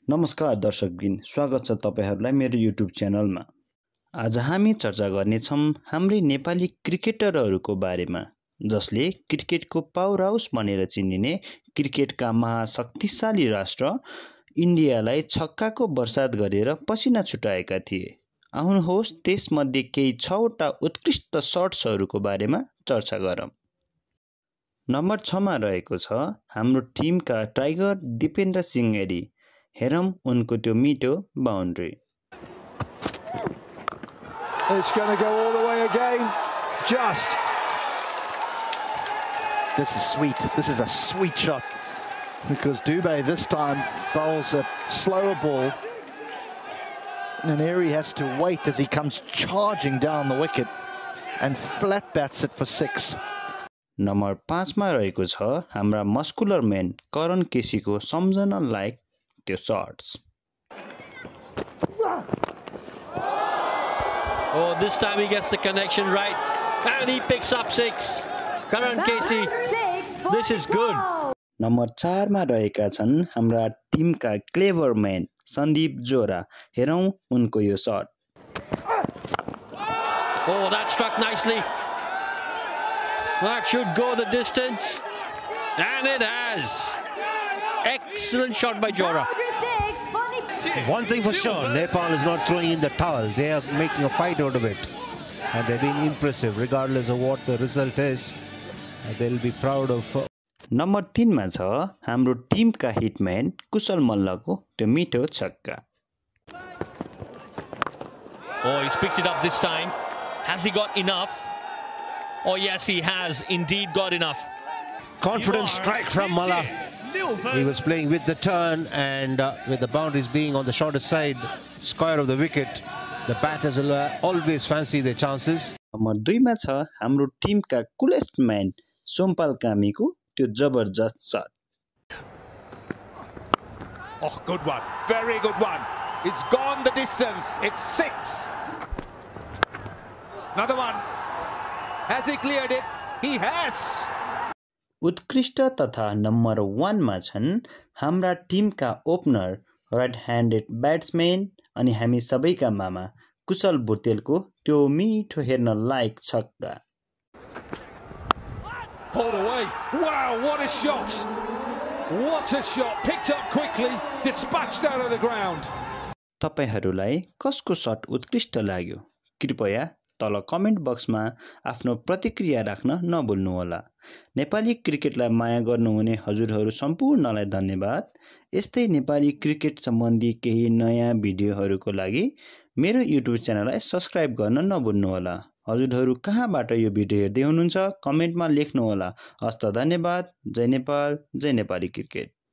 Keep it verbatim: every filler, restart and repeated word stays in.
नमस्कार दर्शकबिन, स्वागत छ तपाईहरुलाई मेरो युट्युब च्यानलमा। आज हामी चर्चा गर्नेछौं हाम्रै नेपाली क्रिकेटरहरूको बारेमा, जसले क्रिकेटको पावर हाउस भनेर चिनिने क्रिकेटका महाशक्तिशाली राष्ट्र इन्डियालाई छक्काको वर्षात गरेर पसिना छुटाएका थिए। आउनुहोस् त्यसमध्ये केही छवटा उत्कृष्ट शट्सहरूको बारेमा चर्चा गरौँ। नम्बर छ मा रहेको छ हाम्रो टिमका टाइगर दिपेन्द्र सिंह एडी। हेरौं उनको त्यो मिठो boundary. It's going to go all the way again. Just. This is sweet. This is a sweet shot. Because Dubé this time bowls a slower ball. And Airy has to wait as he comes charging down the wicket and flat bats it for six. Number पाँच मा रहेको छ हाम्रा muscular man Karan केसीको सम्झना लायक त्यो shots. Oh, this time he gets the connection right and he picks up six. Karan Casey, this is good. Number चार मा रहेका छन् हाम्रा टिमका क्लेभर म्यान सन्दीप जोरा। हेरौं उनको यो shot. Oh, that struck nicely. That should go the distance, and it has. Excellent shot by Jora. One thing for sure, Nepal is not throwing in the towel. They are making a fight out of it. And they've been impressive, regardless of what the result is. They'll be proud of... number तीन मा छ हाम्रो टिमका hitman कुशल मल्लको त्यो मिठो छक्का। Oh, he's picked it up this time. Has he got enough? Oh, yes, he has indeed got enough. Confident strike from Malla. He was playing with the turn and uh, with the boundaries being on the shorter side, square of the wicket, the batters will uh, always fancy their chances. Number दुई मा छ हाम्रो टिमका coolest man Sompal कामीको त्यो जबरजस्त shot. Oh, good one. Very good one. It's gone the distance. It's six. Another one. Has he cleared it? He has. उत्कृष्ट तथा नम्बर वन मा छन् हाम्रा टिमका ओपनर राइट ह्यान्डेड ब्याट्सम्यान अनि हामी सबैका मामा कुशल भुटेलको त्यो मिठो हेर्न लायक छक्का। Pulled away. Wow, what a shot. What a shot. Picked up quickly, dispatched out of the ground. तपाईहरुलाई कसको शट उत्कृष्ट लाग्यो? कृपया तल कमेन्ट बक्समा आफ्नो प्रतिक्रिया राख्न नभुल्नुहोला। नेपाली क्रिकेटलाई माया गर्नुहुने हजुरहरू सम्पूर्णलाई धन्यवाद। यस्तै नेपाली क्रिकेट सम्बन्धी केही नयाँ भिडियोहरूको लागि मेरो युट्युब च्यानललाई सब्स्क्राइब गर्न नभुल्नुहोला। हजुरहरू कहाँबाट यो भिडियो हेर्दै हुनुहुन्छ कमेन्टमा लेख्नुहोला। हस्त धन्यवाद। जय नेपाल, जय नेपाली क्रिकेट।